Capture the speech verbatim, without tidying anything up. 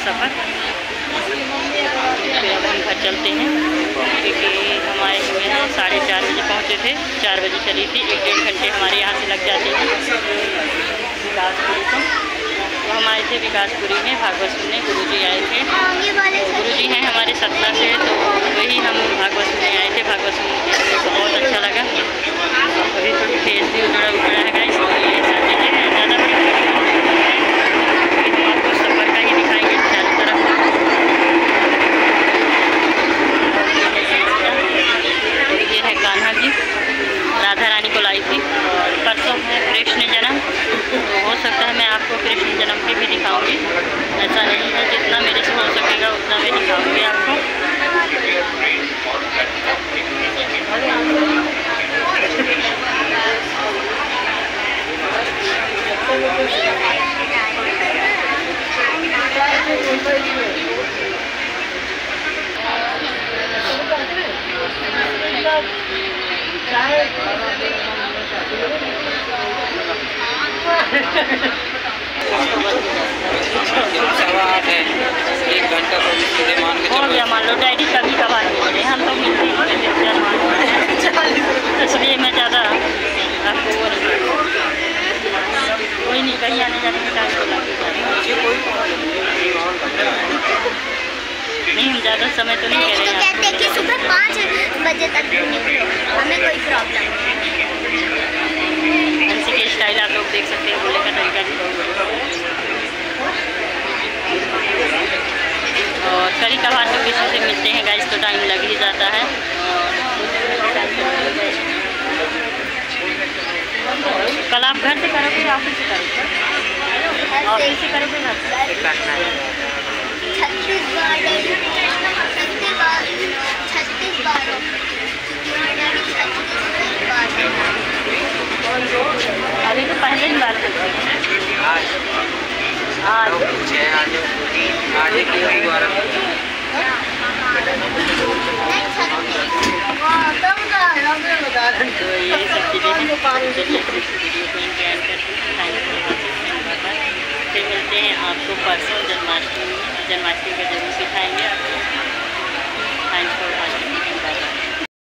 सफ़र। फिर अब हम घर चलते हैं क्योंकि हमारे हुए हैं साढ़े चार बजे पहुँचे थे, चार बजे चली थी, एक डेढ़ घंटे हमारे यहाँ से लग जाते हैं विकासपुरी को। तो हम आए थे विकासपुरी में भागवत सुनने, गुरुजी आए थे। गुरुजी हैं हमारे सतना से, तो वही हम भागवत सुनने आए थे। भागवत सुनने के लिए बहुत अच्छा लगा। अभी थोड़ी तेज भी उजड़ा उजड़ा है गाइस, तो ये सब चीज़ें हैं। ज़्यादा बड़ी हम आपको सफ़र का ही दिखाएंगे चारों तरफ। ये है कान्हा जी, राधा रानी को लाई थी। और परसों है कृष्ण जन्म, तो हो सकता है मैं आपको कृष्ण जन्म की भी दिखाऊंगी। ऐसा नहीं है, जितना मेरे से हो सकेगा उतना मैं दिखाऊंगी आपको। एक घंटा तो मान के हो गया, मान लो डैडी कभी कभार मिलते, हम तो मिलते ही नहीं, इसलिए मैं ज़्यादा आपको वो कोई नहीं, कहीं आने जाने में टाइम तो लग नहीं। हम ज़्यादा समय तो नहीं कह रहे हैं, कहते हैं कि सुबह पाँच बजे तक हमें कोई प्रॉब्लम नहीं। ऐसी के स्टाइल आप लोग देख सकते हैं, बोलने का तरीका भी। और कभी कभार तो किसी से मिलते हैं गाइस तो टाइम लग ही जाता है। कल आप घर से करोगे या ऑफिस से करोगे? ऑफिस से करोगे घर से? अभी तो पहले ही बात करते हैं। आज आज आज की बार तो ये सब चीज़ें हैं। चलिए वीडियो को एंड करते हैं। फिर मिलते हैं आपको परसों जन्माष्टमी में। जन्माष्टमी का जरूर सिखाएंगे आपको। Thanks for watching.